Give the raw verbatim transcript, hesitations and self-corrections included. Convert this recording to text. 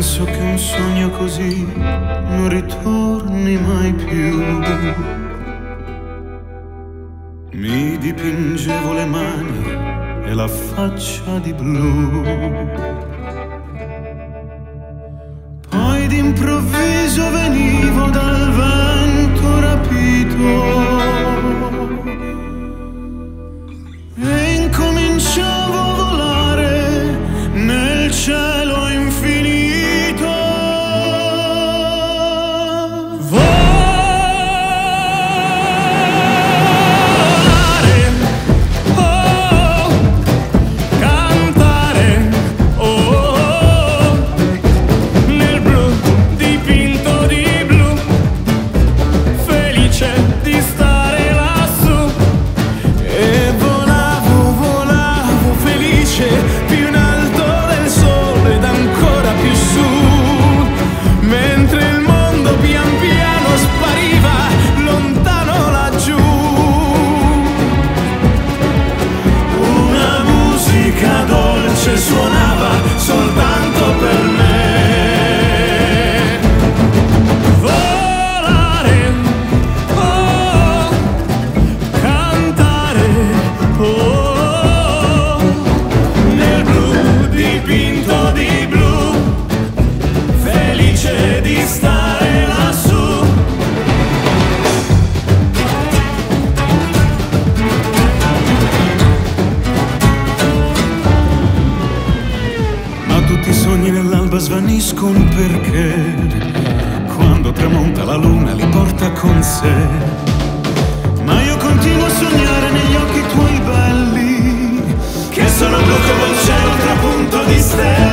penso che un sogno così non ritorni mai più. Mi dipingevo le mani e la faccia di blu, poi d'improvviso venivo dal vento rapito e incominciavo a volare nel cielo infinito. Volare, oh, cantare, oh, nel blu dipinto di blu, felice di stare lassù. E volavo, volavo felice, più in alto del sole ed ancora più su, mentre il mondo pian piano spariva lontano laggiù. Una musica dolce suonava soltanto per me. Volare, oh, cantare, oh, nel blu dipinto di blu, felice di stare lassù. Ma tutti i sogni nell'alba svaniscono perché quando tramonta la luna li porta con sé. Ma io continuo a sognare negli occhi tuoi belli, che sono blu come il cielo trapunto di stelle.